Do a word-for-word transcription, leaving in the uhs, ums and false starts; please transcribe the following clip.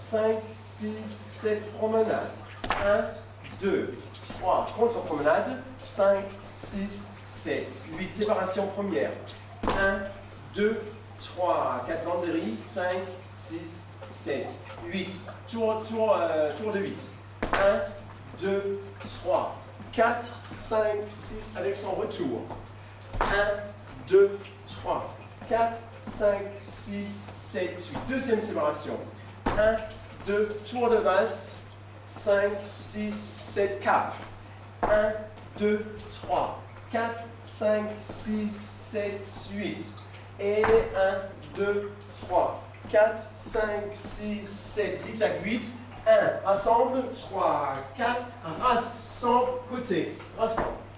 cinq, six, sept, promenade. un, deux, trois, contre-promenade. cinq, six, sept, huit, séparation première. un, deux, trois, quatre banderies. cinq, six, sept, huit. Tour, tour, euh, tour de huit. un, deux, trois, quatre, cinq, six avec son retour. un, deux, trois, quatre, cinq, six, sept, huit. Deuxième séparation. un, deux, tour de valse. cinq, six, sept, cap. un, deux, trois, quatre, cinq, six, sept, huit. Et un, deux, trois, quatre, cinq, six, sept, zigzag, huit. un, rassemble, trois, quatre, rassemble, côté, rassemble.